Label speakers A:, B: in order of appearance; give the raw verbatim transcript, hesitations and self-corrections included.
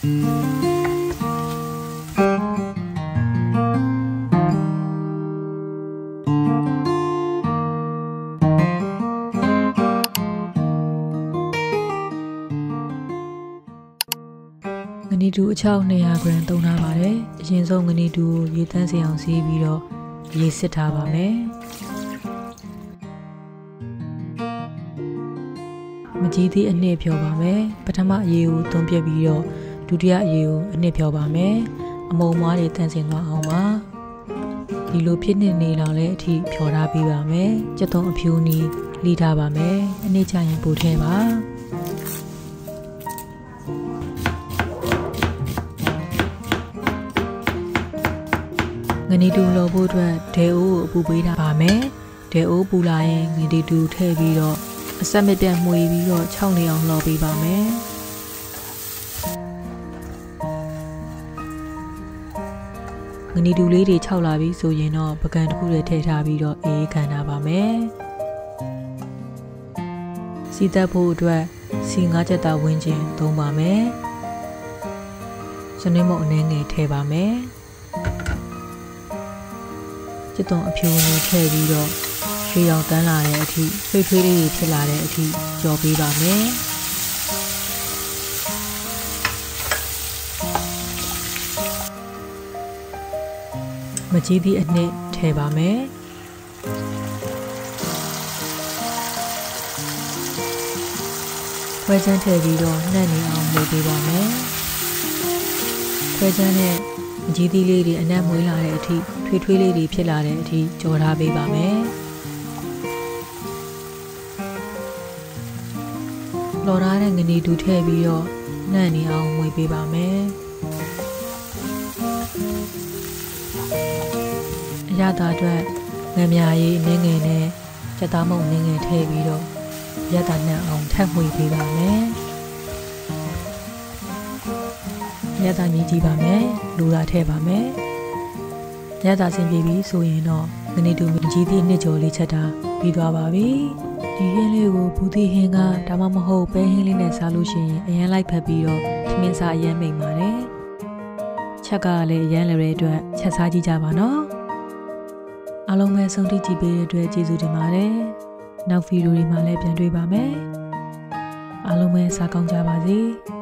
A: ငနီတူအချောက်၂၀၀ဂရမ်သုံးထားပါတယ်။အရင်ဆုံးငနီတူကိုရေတန်းစင်အောင်စီးပြီးတော့ရေစစ်ထားပါမယ်။မကြီးသေးအနှစ်ဖြောပါမယ်။ပထမအရေကိုသွန်းပြပြီးတော့ဒုတိယအရေကိုအနှစ်ဖြောပါမယ်။အမုံမွားတွေတန်းစင်သွားအောင်ပါ။ဒီလိုဖြစ်နေနေတော့လည်းအထိဖြောထားပြီးပါမယ်။ကြက်သွန်အဖြူနီးလှီးထားပါမယ်။အနှစ်ချရင်ပို့ထဲပါ။ငနီတူလော်ဖို့အတွက်ဒဲအိုးကိုအပူပေးထားပါမယ်။ဒဲအိုးပူလာရင်ငနီတူထည့်ပြီးတော့အဆက်မပြတ်မှွေပြီးတော့ခြောက်နေအောင်လော်ပေးပါမယ်။ငနီတူလေးတွေခြောက်လာပြီဆိုရင်တော့ပကံတစ်ခုလေးထည့်ထားပြီးတော့အေးခံထားပါမယ်။စီတက်ဖို့အတွက်စီငါးချက်သားဝင်းကျင်သုံးပါမယ်။စနစ်မုတ်အနှဲငယ်ထည့်ပါမယ်။ကျက်သွန်အဖြူကိုထည့်ပြီးတော့ရွှေရောင်တန်းလာတဲ့အထိထွေးထွေးလေးတွေဖြစ်လာတဲ့အထိကြော်ပေးပါမယ်။မကြီးသည့်အနှစ်ထည့်ပါမယ်။ခွဲချမ်းထည့်ပြီးတော့နှံ့နေအောင်လုပ်ပေးပါမယ်။ခွဲချမ်းနဲ့မကြီးသီးလေးတွေအနက်မွေးလာတဲ့အထိထွေးထွေးလေးတွေဖြစ်လာတဲ့အထိကြော်ထားပေးပါမယ်။လော်ထားတဲ့ငနီတူထည့်ပြီးတော့နှံ့နေအောင်မွေပေးပါမယ်။အရသာအတွက်ငမြာရည်နင်းငယ်နဲ့စက်သားမုံနင်းငယ်ထည့်ပြီးတော့ရတာနှံ့အောင်ထပ်မွေပေးပါမယ်။ရတာမြည်ကြည့်ပါမယ်။လူလာထည့်ပါမယ်။ရတာဆင်ပြေပြီဆိုရင်တော့ငနီတူမြည်ကြီးသည့်နှစ်ကျော်လေးချက်တာပြီးသွားပါပြီ။ဒီဟင်းလေးကိုဘူးသီးဟင်းကဒါမှမဟုတ်ပဲဟင်းလေးနဲ့စားလို့ရှိရင်အရန်လိုက်ဖက်ပြီးတော့ထမင်းစားအရန်မိန်ပါတယ်။ချက်ကလည်းအရန်လည်းတဲ့အတွက်ချက်စားကြည့်ကြပါနော်။အားလုံးပဲဆုံးထိကြည့်ပေးတဲ့အတွက်ကျေးဇူးတင်ပါတယ်။နောက်ဗီဒီယိုတွေမှာလည်းပြန်တွေ့ပါမယ်။အားလုံးပဲစားကောင်းကြပါစေ။